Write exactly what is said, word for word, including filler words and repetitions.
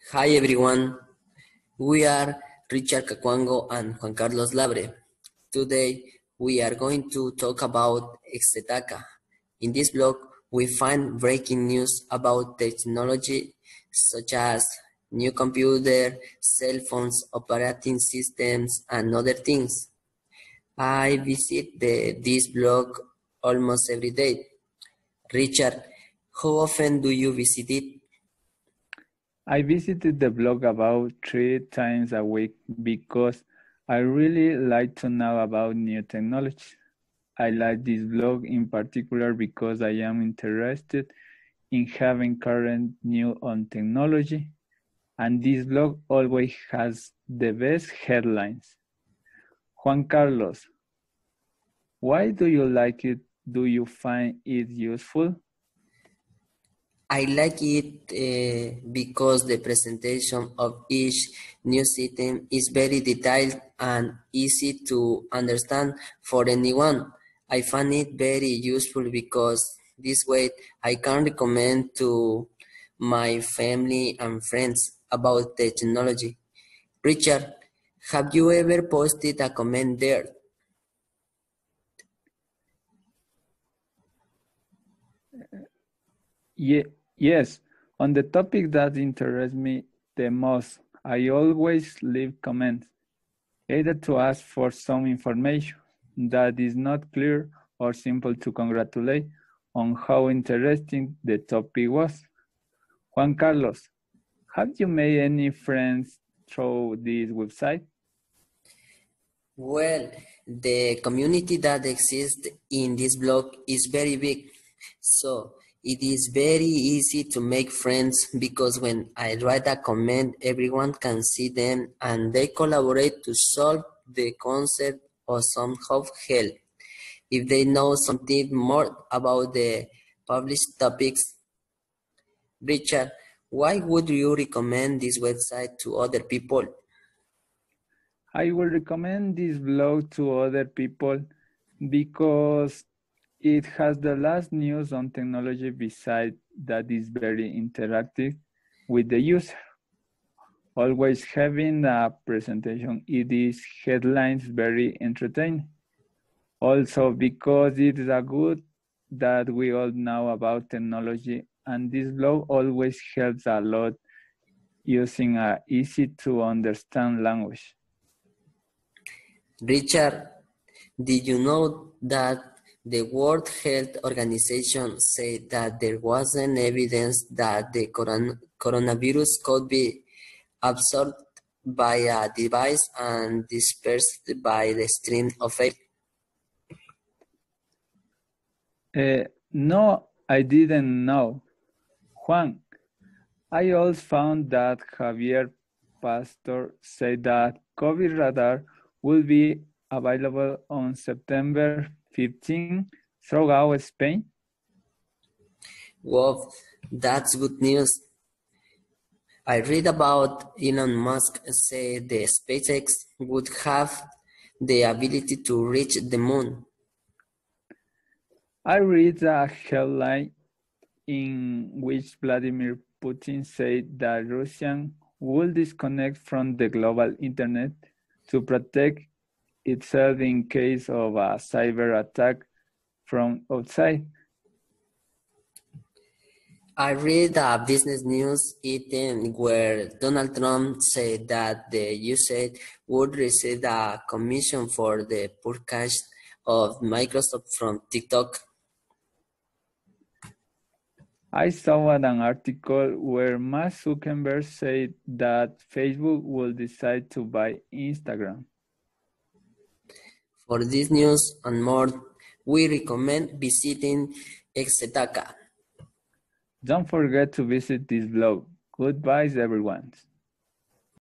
Hi everyone, we are Richard Cacuango and Juan Carlos Labre. Today we are going to talk about Exetaca. In this blog we find breaking news about technology such as new computer, cell phones, operating systems and other things. I visit the, this blog almost every day. Richard, how often do you visit it? I visited the blog about three times a week because I really like to know about new technology. I like this blog in particular because I am interested in having current new on technology, and this blog always has the best headlines. Juan Carlos, why do you like it? Do you find it useful? I like it uh, because the presentation of each news item is very detailed and easy to understand for anyone. I find it very useful because this way I can recommend to my family and friends about technology. Richard, have you ever posted a comment there? Yeah, yes, on the topic that interests me the most, I always leave comments, either to ask for some information that is not clear or simple to congratulate on how interesting the topic was. Juan Carlos, have you made any friends through this website? Well, the community that exists in this blog is very big, so it is very easy to make friends because when I write a comment, everyone can see them and they collaborate to solve the concept or somehow help. If they know something more about the published topics, Richard, why would you recommend this website to other people? I will recommend this blog to other people because it has the last news on technology besides that is very interactive with the user. Always having a presentation, it is headlines very entertaining. Also because it is a good that we all know about technology, and this blog always helps a lot using a easy to understand language. Richard, did you know that the World Health Organization said that there wasn't evidence that the coron coronavirus could be absorbed by a device and dispersed by the stream of air? Uh, no, I didn't know. Juan, I also found that Javier Pastor said that COVID radar will be available on September fifteenth throughout Spain. Wow, that's good news. I read about Elon Musk say the SpaceX would have the ability to reach the moon. I read a headline in which Vladimir Putin said that Russia will disconnect from the global internet to protect itself in case of a cyber attack from outside. I read a business news item where Donald Trump said that the U S A would receive a commission for the purchase of Microsoft from TikTok. I saw an article where Mark Zuckerberg said that Facebook will decide to buy Instagram. For this news and more, we recommend visiting Exetaca. Don't forget to visit this blog. Goodbye, everyone.